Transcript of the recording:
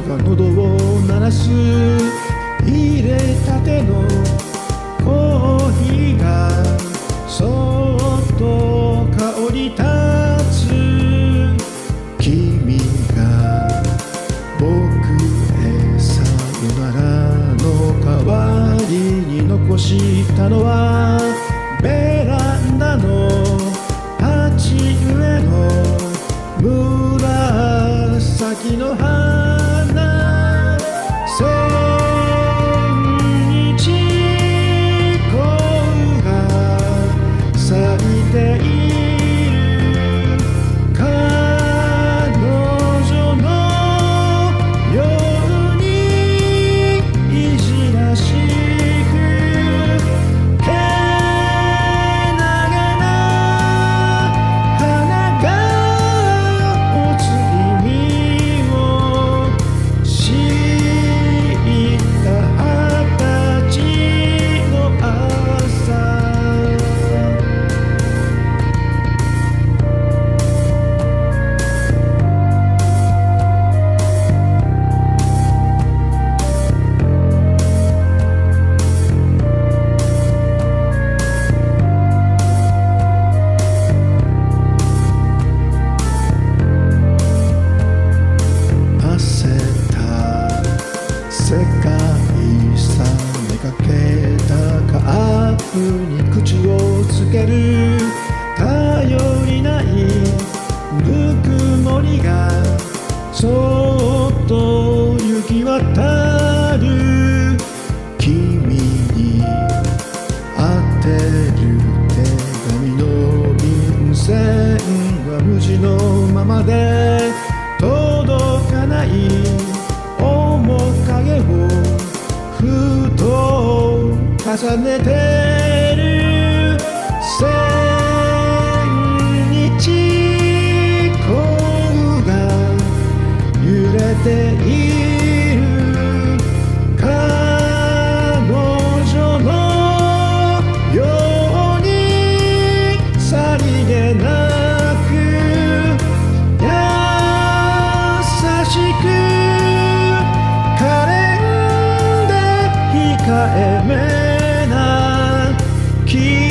喉を鳴らす入れたてのコーヒーがそっと香り立つ。君が僕へさよならの代わりに残したのはベランダの鉢植えの紫の花。千日紅が咲いている。彼女のようにいじらしくけなげな花がおつ意味を知った二十歳の朝。世界遺産めがけたカップに口をつける。頼りないぬくもりがそっと行き渡る。君に当てる手紙の便箋は無地のままで届かない面影をふと重ねてる。千日紅が揺れている。彼女のようにさりげなく優しく控えめな君